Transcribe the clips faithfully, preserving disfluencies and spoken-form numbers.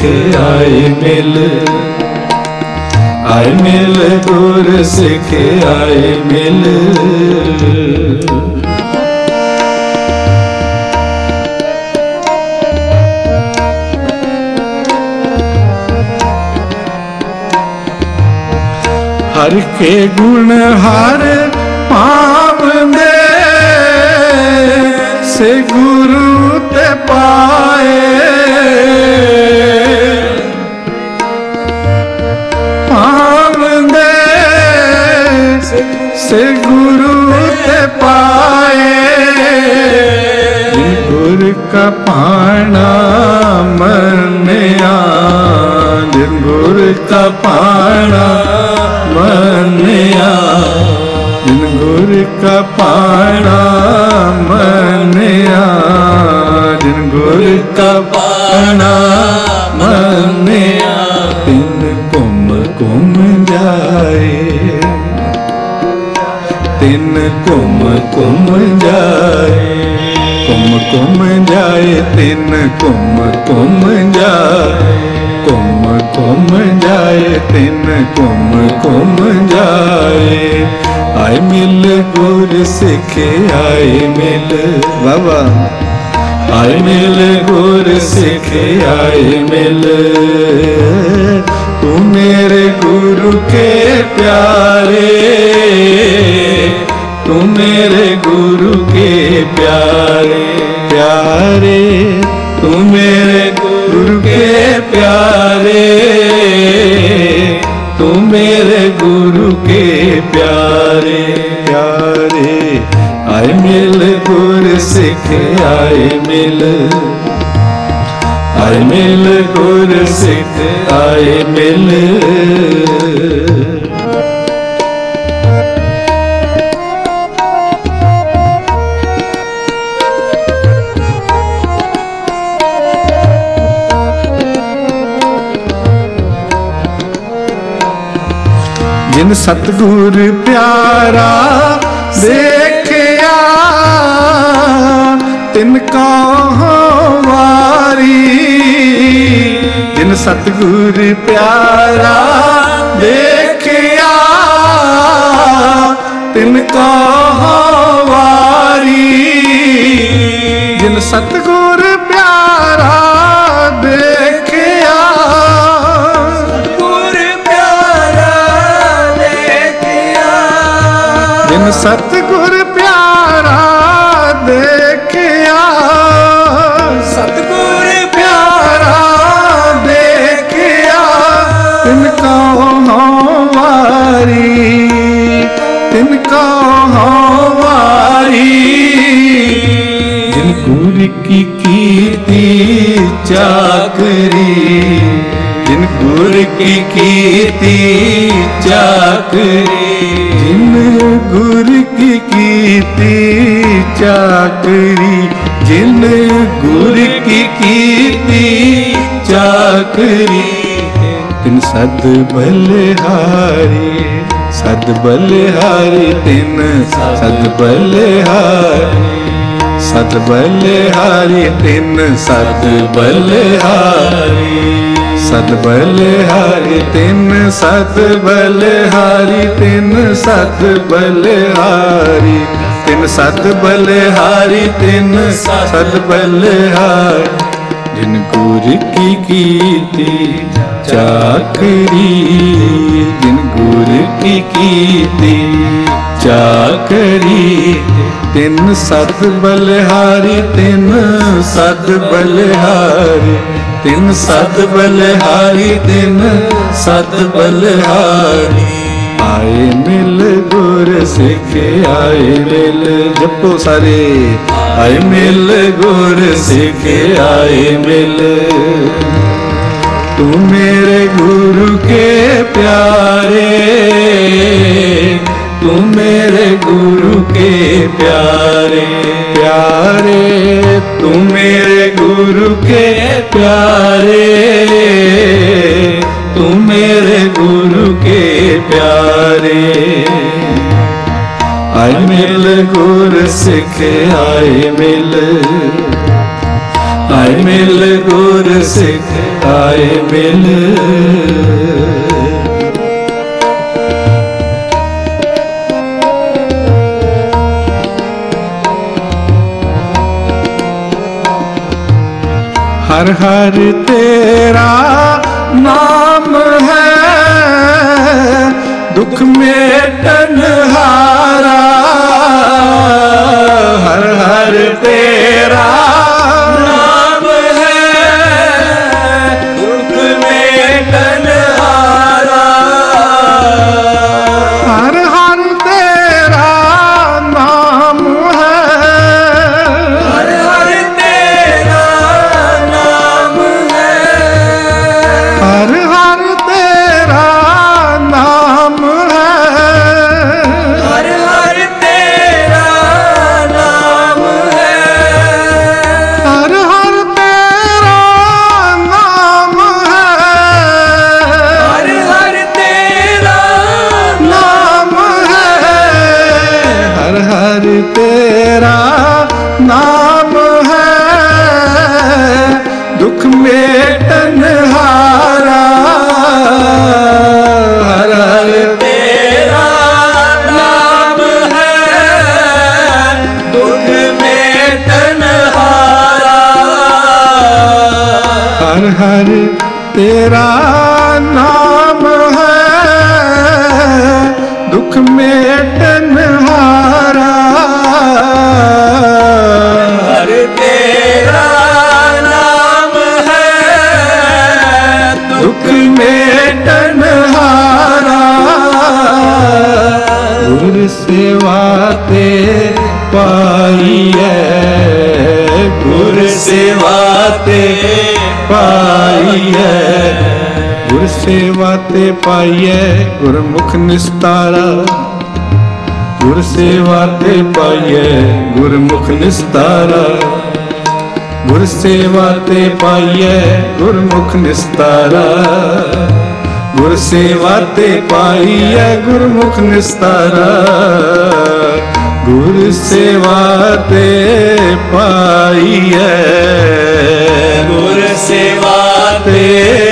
सिख आए मिल, आए मिल गुर सिख आए मिल। हर के गुण हर पावंदे, से गुरु ते पाए। पावंदे से गुरु ते पाए, जिन गुर का पाना मनिया, जिन गुर का पाना मनिया, जिन गुर का पाना मनिया, जिन गुर का पाना मनिया, तिन कुम कुम जाए, तिन कुम कुम जाए, कुम कुम जाए, तिन कुम कुम जाए, कुम कुम जाए, तिन कुम कुम जाए। आए मिल गुर सिख आए मिल, बाबा आए मिल गुर सिख आए मिल। तू मेरे गुरु के प्यारे, तू मेरे गुरु के प्यारे प्यारे, तू मेरे गुरु के प्यारे, तू मेरे गुरु के प्यारे प्यारे। आए मिल गुर सिख आए मिल, आए मिल गुर सिख आए मिल। जिन सतगुर प्यारा देखिया, तिनका वारी। जिन सतगुर प्यारा देखिया, तिनका वारी। जिन सतगुर प्यारा देखिया, जिन सतगुर प्यारा देखिया, सतगुर प्यारा देखिया, तिनका वारी, तिनका वारी। जिन गुर की कीर्ति चाकरी, जिन गुर की कीर्ति चाकरी, जिन गुर की कीर्ति चाकरी, जिन गुर की कीर्ति चाकरी। तिन सद बलिहारी, सद बलिहारी, तिन सद बलिहारी, सद बलिहारी, तिन सद बलिहारी, सद बलिहारी, तिन सद बलिहारी, तिन सद बलिहारी, तिन सद बलिहारी, तिन सद बलिहारी। जिन गुर की कीर्ति चाकरी, जिन गुर की कीर्ति चाकरी, तिन सद बलिहारी, तिन सद बलिहारी, तिन सद बलिहारी, तिन सद बलिहारी। आए मिल गुर सिख आए मिल, जपो सारे आए मिल गुर सिख आए मिल। तू मेरे गुरु के प्यारे, तू मेरे गुरु के प्यारे प्यारे, तू मेरे गुरु के प्यारे, तू मेरे गुरु के प्यारे। आए मिल गुर सिख आए मिल, आए मिल गुर सिख आए मिल। हर हर तेरा नाम है दुख मेटनहारा। हर हर तेरा नाम है दुख मेटनहारा। हर हर तेरा नाम है। हर हर तेरा नाम है। हर हर तेरा नाम है। हर हर तेरा नाम है। हर हर तेरा नाम है। हर हर तेरा नाम है। हर हर तेरा नाम है दुख मेटनहारा। हर हर तेरा नाम है दुख मेटनहारा। हर हर तेरा नाम है दुख मेटनहारा। हर तेरा नाम है दुख मेटनहारा। गुर सेवा ते पाइए। गुर सेवा ते पाइए। गुर सेवा ते पाइए गुरमुख निस्तारा। गुर सेवा ते पाइए गुरमुख निस्तारा। गुर सेवा ते पाइए गुरमुख निस्तारा। गुर सेवा ते पाइए गुरमुख निस्तारा। गुर सेवा ते पाइए। गुर सेवा ते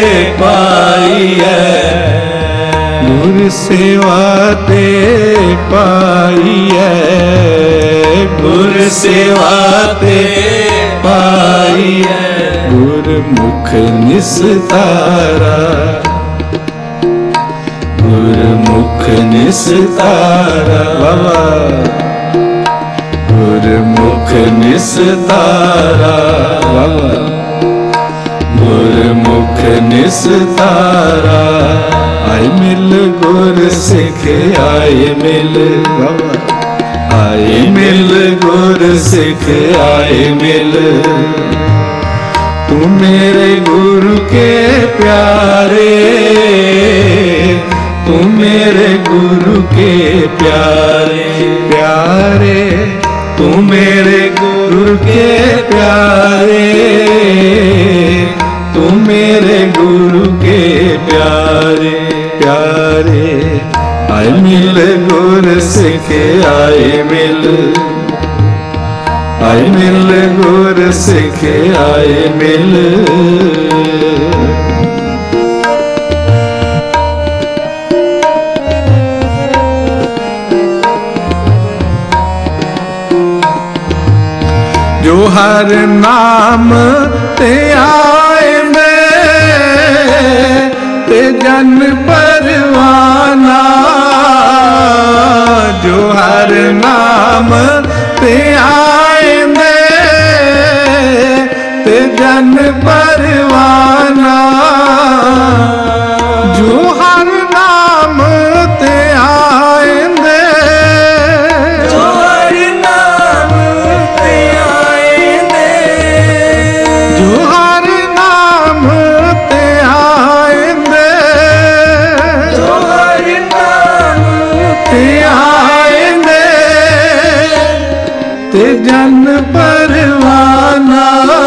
पाइए। गुर सेवा ते पाइए। गुर सेवा ते पाइए। गुरमुख निस्तारा। गुरमुख निस्तारा। बाबा गुरमुख निस्तारा। बाबा गुरमुख निस्तारा। आए मिल गुर सिख आए मिल। बाबा आए मिल गुर सिख आए मिल। तू मेरे गुरु के प्यारे। तू मेरे गुरु के प्यारे प्यारे। तू मेरे गुरु के प्यारे। तू मेरे गुरु के प्यारे प्यारे। आए मिल गुर सिख आए मिल। आए मिल गुर सिख आए मिल। जो हर नाम ते आए में ते जन परवाना। जो हर नाम ते आए में ते जन परवाना। जो हर नाम ते आए में। जो हर नाम ते आए में। जो हर नाम ते आए में। जो हर नाम ते आए में ते जन परवाना।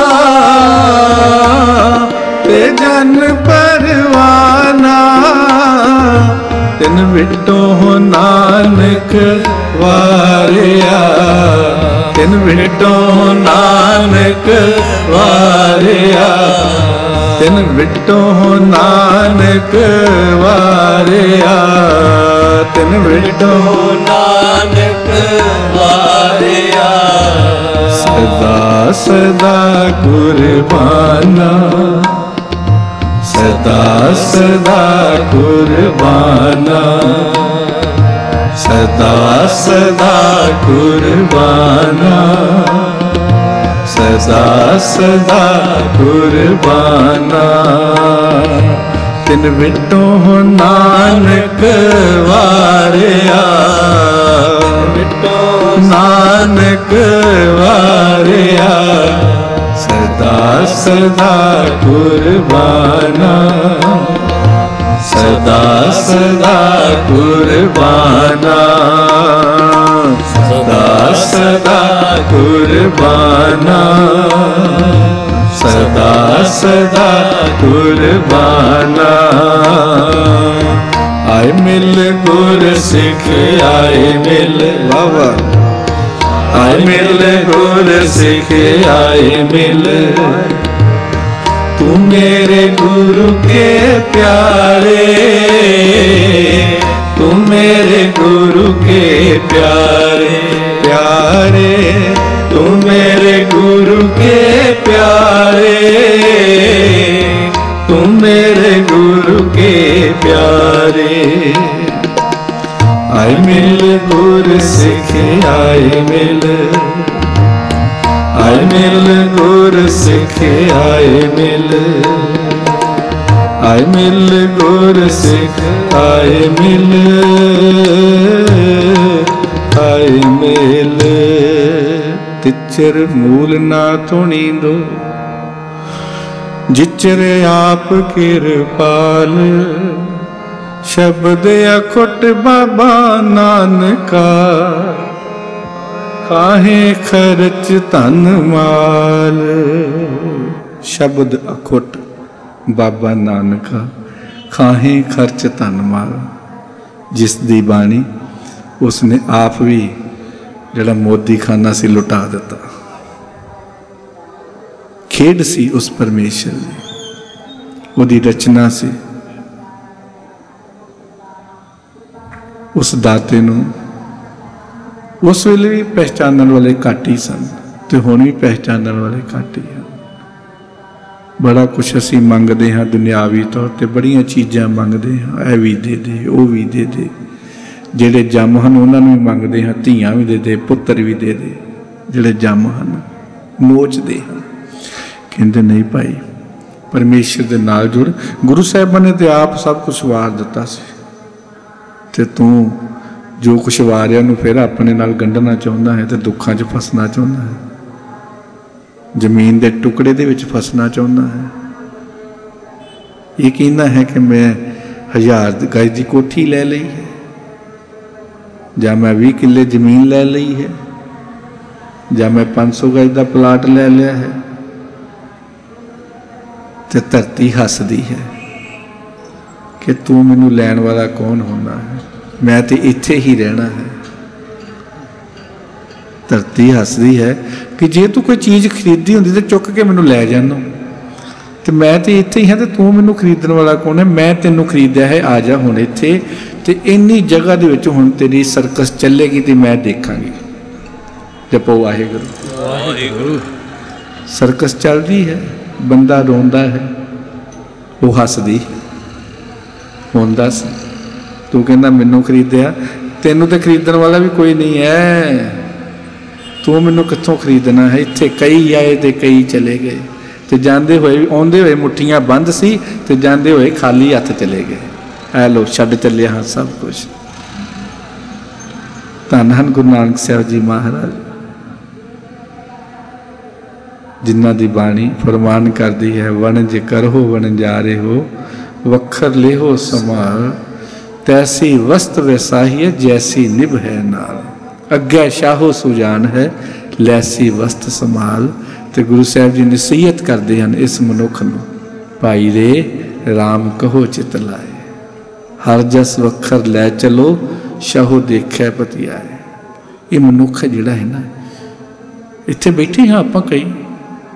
ते जन परवाना। तिन विटो नानक वारिया। तिन विटो नानक वारिया। तिन विटो नानक वारिया, तिन विटो नानक वारिया। सदा सदा कुर्बाना, सदा सदा कुर्बाना, सदा सदा कुर्बाना, सदा सदा कुर्बाना। तिन विटो नानक वारिया, विटो नानक वारिया, सदा सदा कुर्बाना, सदा सदा कुर्बाना, सदा सदा कुर्बाना, सदा सदा कुर्बाना। आए मिल गुर सिख आए मिल बाबा, आए मिल गुर सिख आए मिल, तू मेरे गुरु के प्यारे, तू मेरे गुरु के प्यारे प्यारे, तू मेरे गुरु के प्यारे, तू मेरे गुरु के प्यारे। आए मिल गुर सिख आए मिल, आए मिल गुर सिख आए मिल, आए मिल गुर सिख आए मिल, आए मिल। तिचर मूल ना धुनी दो, जिचर आप किरपाल, शब्द अखुट बाबा नानका, काहे खर्च धन माल। शब्द अखुट बाबा नानका, खाहे खर्च धन माल। जिस दी बाणी उसने आप भी जड़ा मोदी खाना सी लुटा दिता। खेड सी उस परमेश्वर दी, उहदी रचना सी। उस दाते नूं उस वेले भी पहचानण वाले घट ही सन, ते हुण भी पहचानण वाले घट ही हैं। बड़ा कुछ असीं मंगदे हाँ दुनियावी तौर ते, बड़ियां चीज़ां मंगदे हाँ, ऐ भी दे दे वो भी दे दे। जिहड़े जम हन उन्हां नूं भी मंगदे हाँ, धीआं भी दे दे, पुत्तर भी दे दे। जिहड़े जम हन नोचदे हन, कहंदे नहीं भाई परमेश्वर दे नाल जुड़। गुरु साहिबां ने ते आप सब कुछ वार दिता सी, ते तू जो कुछ वारिया नूं फिर अपने नाल गंढना चाहुंदा है, तो दुखां च फसना चाहुंदा है, जमीन के टुकड़े दे विच फसना चाहुंदा है। ये कहना है कि मैं हज़ार गज की कोठी ले ली है, जां मैं भी किले जमीन ले ली है, जां मैं पाँच सौ गज का प्लाट ले लिया है, तो धरती हसदी है कि तू मैनू लैण वाला कौन होना है, मैं तो इत्थे ही रहना है। धरती हसदी है कि जे तू कोई चीज़ खरीदी होंदी तो चुक के मैनू लै जाना, तो मैं तो इत्थे ही हाँ, तो तू मैनू खरीदण वाला कौन है, मैं तेनू खरीदिया है, आ जा हुण इत्थे। तो इन्नी जगह दे विच हुण तेरी सर्कस चलेगी तो मैं देखांगी। जपो वाहिगुरू वाहिगुरू। सर्कस चल रही है, बंदा रोंदा है, वो हसदी। हुण दस तू कहना मैनू खरीदिया, तेनू तो खरीदण वाला भी कोई नहीं है, तू मैनू कित्थों खरीदना है। इत्थे कई आए तो कई चले गए, तो जाते हुए आउंदे हुए मुठ्ठियां बंद सी, तो जाते हुए खाली हथ चले गए। ऐ लो छड्ड चले हाँ सब कुछ। धन हन गुरु नानक साहब जी महाराज, जिन्हां दी बाणी फरमान करदी है, वणज करहो वणजारे हो, वखर लेहो संभाल, तैसी वस्त वैसाही है जैसी निभ है नाल। अग्गै शाहो सुजान है, लैसी वस्त संभाल। तो गुरु साहब जी नसीहत करते हैं इस मनुख नूं, भाई रे राम कहो चित लाए, हर जस वखर लै चलो, शाहो देखे पतियाए। ये मनुख जिहड़ा है ना, इत्थे बैठे हाँ आपां कई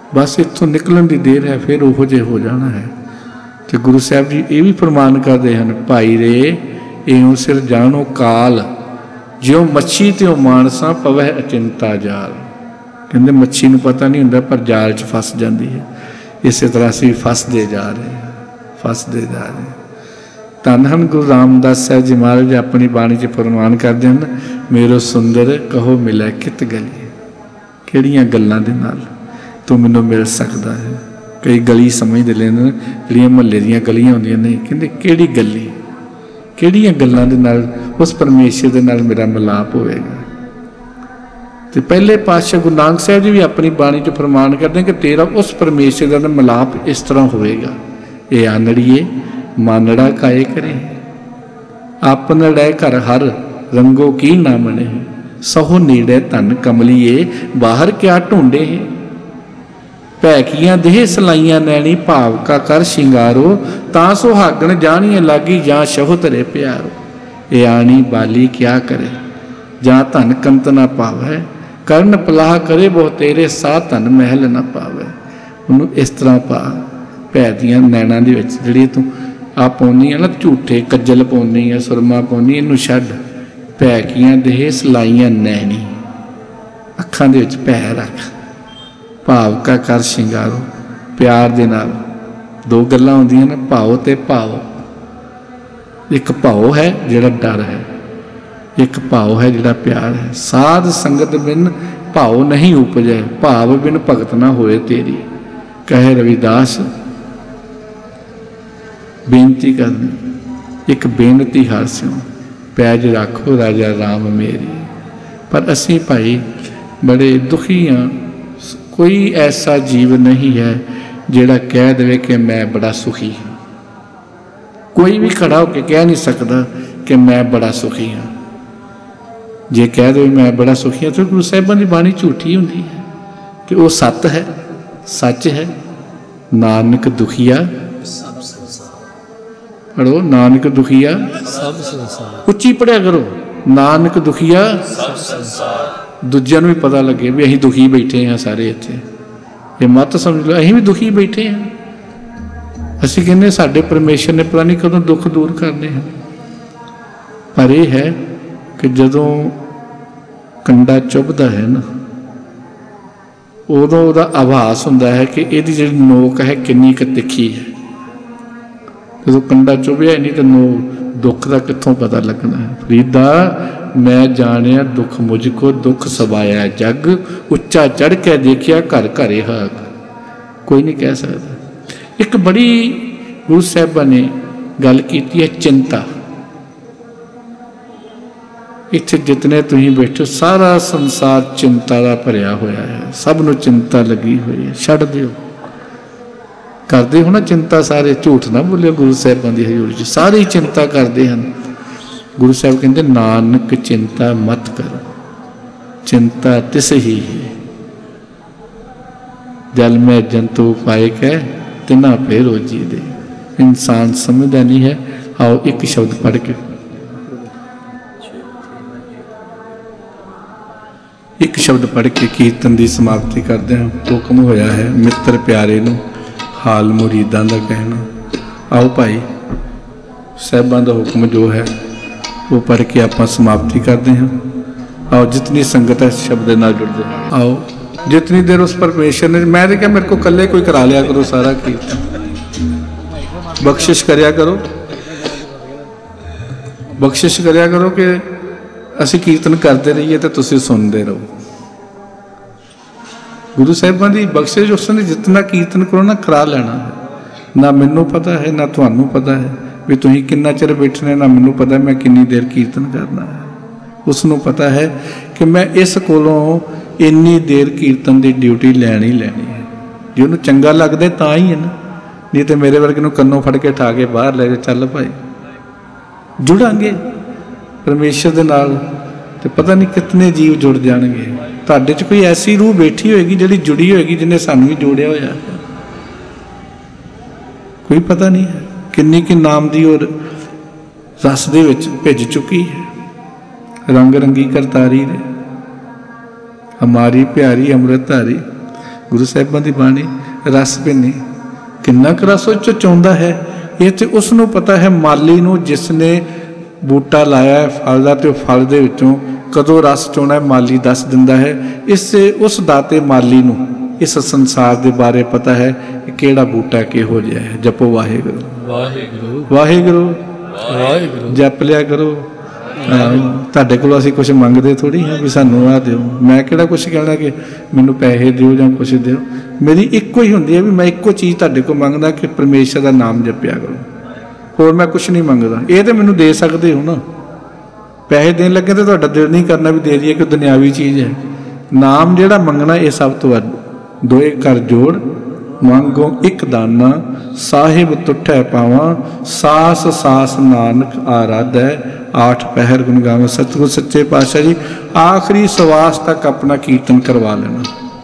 बस इत्थों निकलन की देर है, फिर उहो जिहे हो जाना है। तो गुरु साहब जी ये भी फरमान करते हैं, भाई रे इउं सिर जानो काल, ज्यों मच्छी त्यों मानसा पवै अचिंता जाल। कहते मच्छी नूं पता नहीं हुंदा पर जाल च फस जाती है। इस तरह असीं फसदे जा रहे हैं, फसदे जा रहे हैं। धन हन गुरु रामदास साहब जी महाराज अपनी बाणी च फरमान करते हैं, मेरो सुंदर कहो मिलै कित गली, किहड़ियां गल्लां दे नाल तू मैनूं मिल सकदा है। कई गली समझते लेने जिहड़ियां महल्ले दीयां गलियां होंदियां नहीं, कहंदे किहड़ी गली, किहड़ियां गल्लां दे नाल उस परमेश्वर दे नाल मेरा मिलाप होएगा। तो पहले पातशाह गुरु नानक साहब जी भी अपनी बाणी च फरमान करते हैं कि तेरा उस परमेश्वर का मिलाप इस तरह होएगा। ये आनड़िए मानड़ा काए करे, आपनड़े घर हर रंगो की ना मने, सहो नीड़े धन कमलिए बाहर क्या ढूंढे। भैकियां देह सलाइयां नैनी भाव का कर शिंगारो, ता सुहागण जानिए लागी जा शहो तरे प्यारो। ये आनी बाली क्या करे, जा धन कंत ना पावे, ਕਰਨ ਪਲਾਹ करे ਬਹੁ तेरे ਸਾਹ ਧਨ महल ना पावे। ਉਹਨੂੰ इस तरह पा भै ਦੀਆਂ नैना ਦੇ ਵਿੱਚ ਜਿਹੜੀ ਤੂੰ ਆ ਪਾਉਣੀ ਆ ਨਾ, ਝੂਠੇ ਕੱਜਲ ਪਾਉਣੀ ਆ, ਸੁਰਮਾ ਪਾਉਣੀ, ਇਹਨੂੰ ਛੱਡ। ਭੈਕੀਆਂ ਦੇ ਸਲਾਈਆਂ ਨੈਣੀ, ਅੱਖਾਂ ਦੇ ਵਿੱਚ ਭੈ ਰੱਖ, ਭਾਵ ਕਾ ਕਰ ਸ਼ਿੰਗਾਰੋ। ਪਿਆਰ ਦੇ ਨਾਲ ਦੋ ਗੱਲਾਂ ਹੁੰਦੀਆਂ ਨੇ, ਭਾਵ ਤੇ ਭਾਵ। ਇੱਕ ਭਾਵ ਹੈ ਜਿਹੜਾ ਡਰ ਹੈ, एक भाव है जिहड़ा प्यार है। साध संगत बिन भाव नहीं उपजै, भाव बिन भगत ना होए तेरी। कहे रविदास बेनती करनी, एक बेनती हास्यों पैज रखो राजा राम मेरी। पर असी भाई बड़े दुखी हाँ। कोई ऐसा जीव नहीं है जिहड़ा कह दे कि मैं बड़ा सुखी हाँ। कोई भी खड़ा होकर कह नहीं सकता कि मैं बड़ा सुखी हाँ। जे कह दो मैं बड़ा सुखी हाँ तो गुरु साहिबां की बाणी झूठी होंदी है, कि वो सत है, सच है। नानक दुखिया पढ़ो, नानक दुखिया सब संसार, उच्ची पढ़िया करो, नानक दुखिया सब संसार। दूजिਆਂ ਨੂੰ भी पता लगे भी असीं दुखी बैठे हैं सारे इत्थे। ये मत समझ लो असीं भी दुखी बैठे हैं। असीं कहने साडे परमेश्वर ने पता नहीं कदों दुख दूर करने हैं। पर यह है कि जदों कंडा चुभदा है ना, उदों उहदा आभास हुंदा है कि इहदी जिहड़ी नोक है किन्नी क तिखी है। जदों कंडा चुभिया नहीं तो नोक दुख का कित्थों पता लगना है। फरीदा मैं जानिया दुख मुझको दुख सवाया जग, उच्चा चढ़ के देखिया घर घरे हाग। कोई नहीं कह सकता। एक बड़ी गुरु साहिबां ने गल कीती है चिंता। इत्थे जितने तुसीं बैठे सारा संसार चिंता का भरिया होया है, सब नूं चिंता लगी हुई है। छड्ड दिओ, करदे हो ना चिंता सारे, झूठ ना बोलिओ। गुरु साहिबां दी हजूरी च सारे ही चिंता करते हैं। गुरु साहिब कहते नानक चिंता मत करो, चिंता तिस ही है जल में जंतु पाए कै तिना पे रोजी दे। इंसान समझदा नहीं है। आओ एक शब्द पढ़ के, एक शब्द पढ़ के कीर्तन की समाप्ति करते हैं। हुक्म होया है मित्र प्यारे नूं हाल मुरीदां दा कहना। आओ भाई साहिबां दा हुक्म जो है वो पढ़ के आपां समाप्ति करते हैं। आओ जितनी संगत है शब्द नाल जुड़ते हैं। आओ जितनी देर उस परमेश्वर ने, मैं तो क्या मेरे को कल्ले कोई करा लिया करो सारा कीर्तन, बख्शिश करिया करो, बख्शिश करिया करो कि असी कीर्तन करते रहिए तो तुसी सुनते रहो। गुरु साहिबां दी बख्शिश उसने जितना कीर्तन करो ना करा लेना है। ना मैनू पता है ना तुहानू पता है भी तुसीं किन्ना चिर बैठने, ना मैनू पता मैं किन्नी देर कीर्तन करना है। उसनू पता है कि मैं इस कोलों इन्नी देर कीर्तन की ड्यूटी लैनी लैनी है। जे उन्हें चंगा लगता तां ही है ना, नहीं तो मेरे वर्गे नूं कन्नों फड़ के ठा के बाहर ले चल भाई जुड़ांगे परमेश्वर दे नाल, ते पता नहीं कितने जीव जुड़ जाएंगे। तुहाडे च कोई ऐसी रूह बैठी होएगी जिहड़ी जुड़ी होएगी जिन्हें सानू भी जोड़िया होया, कोई पता नहीं है किन्नी कि नाम दी और रस दे विच भिज चुकी है। रंग रंगी करतारी ने हमारी प्यारी अमृतधारी। गुरु साहिबां दी बाणी रस पिनी किन्ना क रस उस च चाहुंदा है। ये तो उसनूं पता है माली नूं जिसने बूटा लाया है फल का, तो फल दे विचों कदों रस चोना है माली दस दिंदा है। इससे उस दाते माली नूं इस संसार के बारे पता है कि किहड़ा बूटा किहो जिहा है। जपो वाहिगुरू वाहिगुरू वाहिगुरू वाहिगुरू जप लिया करो। तुहाडे कोलों असीं कुछ मंगदे थोड़ी हैं भी सानूं आ दिओ। मैं किहड़ा कुछ कहना कि मैनूं पैसे दिओ जां कुछ दिओ। मेरी इक्को ही हुंदी है भी मैं इक्को चीज़ तुहाडे कोल मंगदा कि परमेश्वर का नाम जपिया करो, होर मैं कुछ नहीं मंगदा। ये तो मैनूं दे सकदे हो ना, पैसे देन लगे तो तुहाडा दिल नहीं करना भी दे दईए कि दुनियावी चीज़ है। नाम जिहड़ा मंगना ये सब तो वध दोए कर जोड़ मांगो एक दाना साहिब तुठै पावा सास सास नानक आराध है। आठ पहर गुण गावे सतगुर सच्चे पातशाह जी आखिरी सवास तक अपना कीर्तन करवा लेना।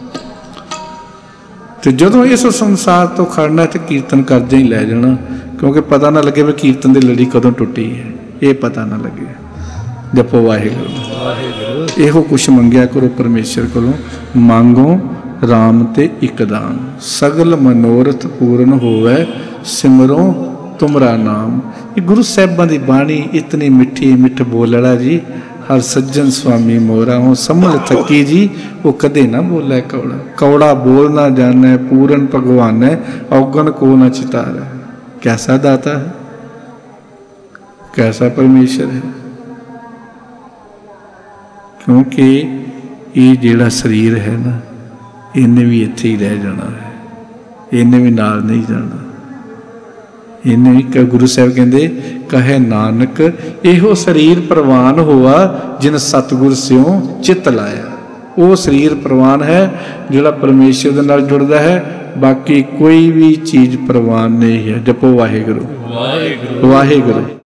तो जदों इस संसार तो खड़ना तो कीर्तन करदे ही लै जाना, क्योंकि पता ना लगे भी कीर्तन की लड़ी कदों टुटी है, ये पता ना लगे। जपो वाहिगुरू इहो कुछ मंगिया करो परमेश्वर कोलों, मांगो राम ते इकदान सगल मनोरथ पूर्ण होवे सिमरो तुमरा नाम। ये गुरु साहिबां दी बाणी इतनी मिठी मिठ बोलड़ा जी। हर सज्जन स्वामी मोरा हो समल थकी जी वो कदे ना बोले कौड़ा। कौड़ा बोल ना जाने पूरन भगवान है औगन को न चितारा। कैसा दाता है, कैसा परमेश्वर है। क्योंकि ये जिहड़ा शरीर है ना इन्हें भी इत्थे ही रह जाना है, इन्हें भी नाल नहीं जाना। इन्हें भी गुरु साहब कहते कहे नानक इहो शरीर प्रवान हुआ जिन सतगुर स्यों चित लाया। वो शरीर प्रवान है जिहड़ा परमेश्वर दे नाल जुड़दा है, बाकी कोई भी चीज़ प्रवान नहीं है। जपो वाहिगुरू वाहिगुरू वाहिगुरू।